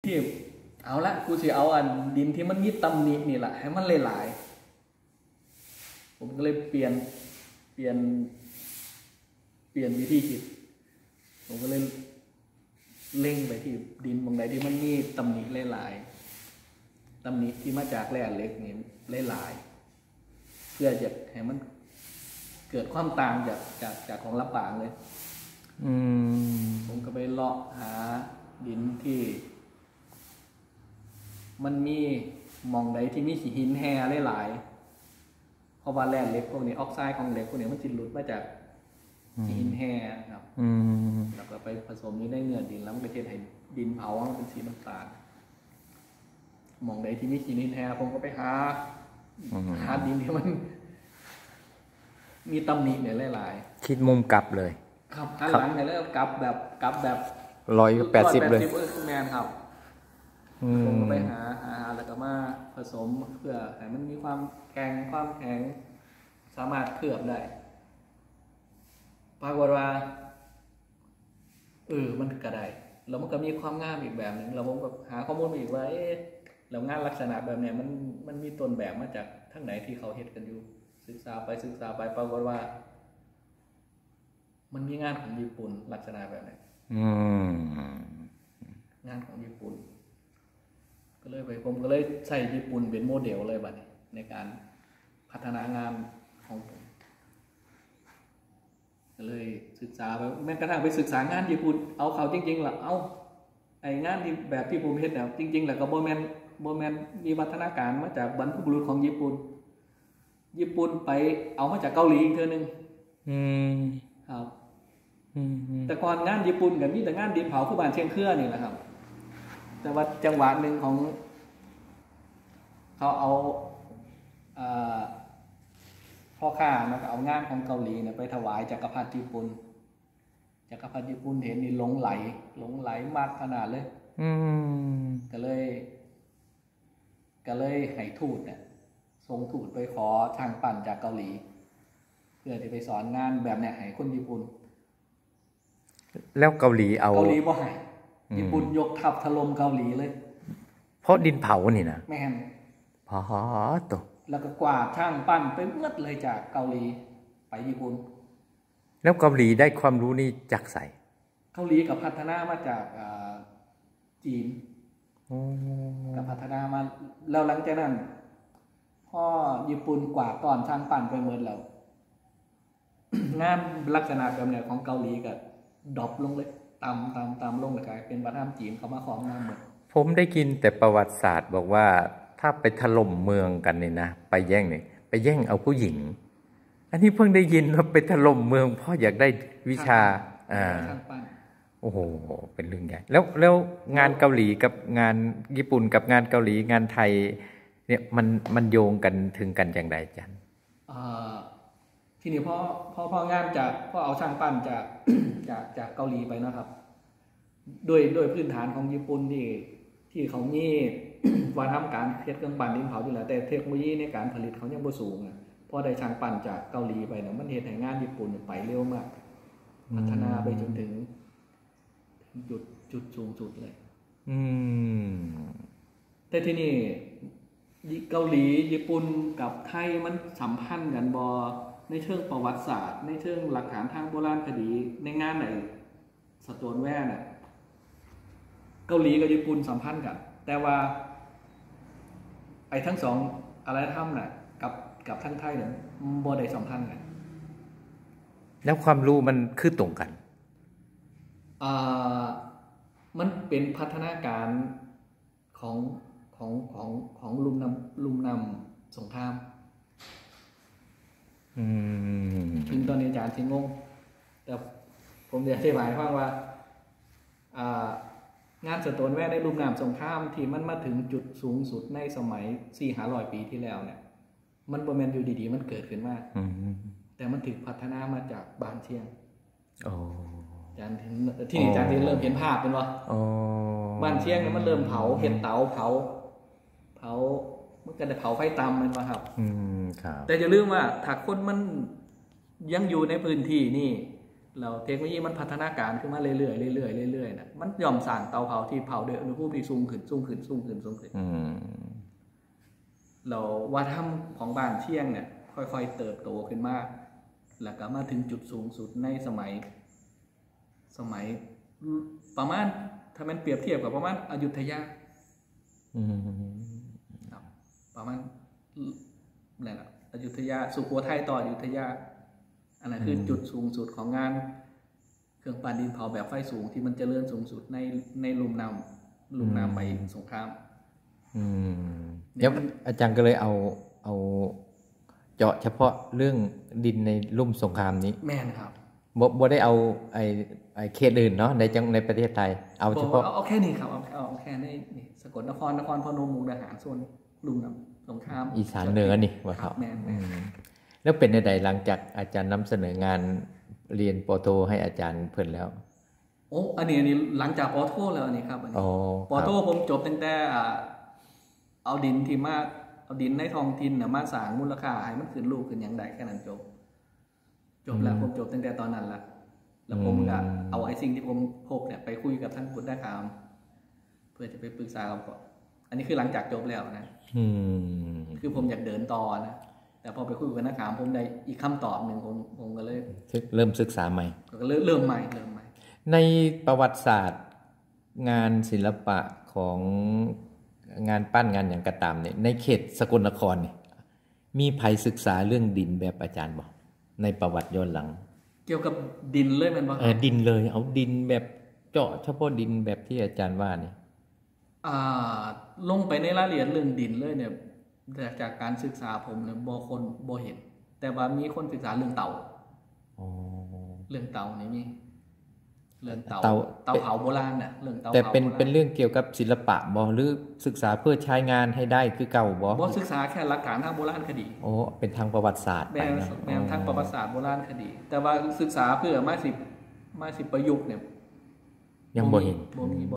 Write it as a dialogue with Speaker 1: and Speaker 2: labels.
Speaker 1: ที่เอาละกูสิเอาอันดินที่มันมีตำหนินี่แหละให้มันหลายๆผมก็เลยเปลี่ยนวิธีคิดผมก็เลยเล็งไปที่ดินบางใดที่มันมีตำหนิหลายๆตำหนิที่มาจากแร่เหล็กนี่หลายๆเพื่อจะให้มันเกิดความต่างจากของลำปางเลยผมก็ไปเลาะหาดินที่มันมีมองใดที่มีหินแห่หลายๆเพราะว่าแร่เหล็กพวกนี้ออกไซด์ของเหล็กพวกนี้มันจะหลุดมาจากหินแห่ครับแล้วก็ไปผสมอยู่ในเนื้อดินแล้วมันก็จะให้ดินเผามันเป็นสีน้ำตาลมองใดที่มีหินแห่ผมก็ไปหาดินที่มันมีตำหนิเนี่ยหลาย
Speaker 2: ๆคิดมุมกลับเลย
Speaker 1: ครับหันหลังเนี่ยแล้วกลับแบบ
Speaker 2: 180เลย
Speaker 1: แมนครับผมก็ไปหาแล้วก็มาผสมเพื่อให้มันมีความแข็งสามารถเคลือบได้ปรากฏว่ามันก็ได้แล้วมันก็มีความงามอีกแบบหนึ่งเราผมก็หาข้อมูลมาอีกว่าแล้วงานลักษณะแบบเนี้ยมันมีต้นแบบมาจากทั้งไหนที่เขาเฮ็ดกันอยู่ศึกษาไปปรากฏว่ามันมีงานของญี่ปุ่นลักษณะแบบนี้งานของญี่ปุ่นผมก็เลยใช้ญี่ปุ่นเป็นโมเดลเลยบัดนี้ในการพัฒนางานของผมก็เลยศึกษาไปแม้กระทั่งไปศึกษางานญี่ปุ่นเอาเขาจริงๆล่ะไองานที่แบบที่ผมเฮ็ดเนี่ยจริงๆแล้วก็บ่แม่นมีวัฒนาการมาจากบรรพบุรุษของญี่ปุ่นไปเอามาจากเกาหลีอีกเทื่อนึงครับแต่ก่อนงานญี่ปุ่นกับมีแต่งานดินเผาคู่บ้านเชียงเครือนี่แหละครับแต่ว่าจังหวะหนึ่งของเขาเอาพ่อข้านะเอางานของเกาหลีเนี่ยไปถวายจักรพรรดิญี่ปุ่นเห็นนี่หลงไหลมากขนาดเลยก็เลยให้ทูตเนี่ยส่งทูตไปขอช่างปั้นจากเกาหลีเพื่อที่ไปสอนงานแบบเนี่ยให้คนญี่ปุ่น
Speaker 2: แล้วเกาหลี
Speaker 1: บ่ให้ญี่ปุ่นยกทัพถล่มเกาหลีเลย
Speaker 2: เพราะดินเผานี่นะ
Speaker 1: แม่น
Speaker 2: พอตัว
Speaker 1: แล้วก็กวาดช่างปั้นไปเมื่อเลยจากเกาหลีไปญี่ปุ่น
Speaker 2: แล้วเกาหลีได้ความรู้นี่จากไส
Speaker 1: เกาหลีกับพัฒนามาจากจีนกับพัฒนามาแล้วหลังจากนั้นพ่อญี่ปุ่นกวาดก่อนช่างปั้นไปหมดแล้ว งานลักษณะแบบนี้ของเกาหลีก็ดรอปลงเลยตามลงเลยกลายเป็นวัฒนธรรมจีนเขามาของงานหมด
Speaker 2: ผมได้กินแต่ประวัติศาสตร์บอกว่าถ้าไปถล่มเมืองกันนี่นะไปแย่งเอาผู้หญิงอันนี้เพิ่งได้ยินว่าไปถล่มเมืองเพราะอยากได้วิชาโอ้โหเป็นเรื่องใหญ่แล้วงานเกาหลีกับงานญี่ปุ่นกับงานเกาหลีงานไทยเนี่ยมันโยงกันถึงกันอย่างไรจัน
Speaker 1: ทีนี้พ่องานจากพ่อเอาช่างปั้นจากเกาหลีไปนะครับโดยพื้นฐานของญี่ปุ่นที่เขามีวัฒนธรรมการเฮ็ดเครื่องปั้นดินเผาอยู่แล้วแต่เทคโนโลยีในการผลิตเขายังบ่สูงพอได้ช่างปั้นจากเกาหลีไปเนี่ยมันเฮ็ดให้งานญี่ปุ่นไปเร็วมากพัฒนาไปจนถึงจุดสูงสุดเลยแต่ที่นี่เกาหลีญี่ปุ่นกับไทยมันสัมพันธ์กันบ่ในเชิงประวัติศาสตร์ในเชิงหลักฐานทางโบราณคดีในงานไหนสโตนแวร์น่ะเกาหลีกับญี่ปุ่นสัมพันธ์กันแต่ว่าไอ้ทั้งสองอะไรทำน่ะกับทั้งไทยเนี่ยบ่ได้สัมพันธ์กัน
Speaker 2: แล้วความรู้มันคือตรงกัน
Speaker 1: มันเป็นพัฒนาการของลุมนำสงครามถึงตอนนี้อาจารย์สิงงแต่ผมจะอธิบายว่างานสโตนแวร์ในลุมน้ำสงครามที่มันมาถึงจุดสูงสุดในสมัย 400-500 ปีที่แล้วเนี่ยมันบ่แม่นอยู่ดีๆมันเกิดขึ้นมาแต่มันถูกพัฒนามาจากบานเชียงอาจารย์ที่อาจารย์เริ่มเห็นภาพเป็นบ่บ้านเชียงเนี่ยมันเริ่มเผาเห็นเตาเผามันก็ได้เผาไฟตามมันมาครับแต่อย่าลืมว่าถ้าคนมันยังอยู่ในพื้นที่นี่แล้วเทคโนโลยีมันพัฒนาการขึ้นมาเรื่อยๆเรื่อยๆเรื่อยๆนะมันยอมสร้างเตาเผาที่เผาด้วยอุณหภูมิที่สูงขึ้นเราวัฒนธรรมของบ้านเชียงเนี่ยค่อยๆเติบโตขึ้นมาแล้วก็มาถึงจุดสูงสุดในสมัยประมาณถ้ามันเปรียบเทียบกับประมาณอยุธยาประมาณอะไรล่ะอยุธยาสุโขทัยต่ออยุธยาอันนั้นคือจุดสูงสุดของงานเครื่องปั่นดินเผาแบบไฟสูงที่มันเจริญสูงสุดในลุ่มน้ำไปสงคราม
Speaker 2: แล้วอาจารย์ก็เลยเอาเจาะเฉพาะเรื่องดินในลุ่มสงครามนี้
Speaker 1: แม่นครับ
Speaker 2: บ่ได้เอาไอ้เขตอื่นเนาะในประเทศไทยเอาเฉพาะ
Speaker 1: เอาแค่นี้ครับเอาแค่นี้สกลนครพนมมุกดาหารส่วนลุ่มน้ำสงคราม
Speaker 2: อีสานเหนือนี่ว่าครับ
Speaker 1: แม่น
Speaker 2: แล้วเป็นใดหลังจากอาจารย์นำเสนองานเรียนปโทให้อาจารย์เพิ่นแล้ว
Speaker 1: อันนี้หลังจากปโทแล้วอันนี้ครับอันนี้ปโทผมจบตั้งแต่เอาดินในท้องถิ่นมาสร้างมูลค่าให้มันขึ้นรูปขึ้นอย่างใดแค่นั้นจบแล้วผมจบตั้งแต่ตอนนั้นแล้วผมก็เอาไอ้สิ่งที่ผมพบเนี่ยไปคุยกับท่านพุทธคามเพื่อจะไปปรึกษาเขาก่อนอันนี้คือหลังจากจบแล้วนะคือผมอยากเดินต่อนะแต่พอไปคุยกับนักข่าวผมได้อีกคำตอบหนึ่งผมก็เลย
Speaker 2: เริ่มศึกษาใหม่
Speaker 1: ก็เริ่มใหม่
Speaker 2: ในประวัติศาสตร์งานศิลปะของงานปั้นงานอย่างกระตามเนี่ยในเขตสกลนครเนี่ยมีใครศึกษาเรื่องดินแบบอาจารย์บอกในประวัติย้อนหลัง
Speaker 1: เกี่ยวกับดินเลยมันบอก
Speaker 2: ดินเลยเอาดินแบบเจาะเฉพาะดินแบบที่อาจารย์ว่านี่
Speaker 1: ลงไปในรายละเอียดเรื่องดินเลยเนี่ยจากการศึกษาผมเนี่ยบ่เห็นแต่ว่ามีคนศึกษาเรื่องเตาเรื่องเตานี่มีเรื่องเตาเผาโบราณเนี่ยเรื่องเตา
Speaker 2: แต่เป็นเรื่องเกี่ยวกับศิลปะบ่หรือศึกษาเพื่อใช้งานให้ได้คือเก่าบ่
Speaker 1: ศึกษาแค่หลักฐานทางโบราณคดี
Speaker 2: เป็นทางประวัติศาสตร์
Speaker 1: ไปนะแนวทางประวัติศาสตร์โบราณคดีแต่ว่าศึกษาเพื่อมาสิประยุกต์เนี่ย
Speaker 2: ยังบ่เห็น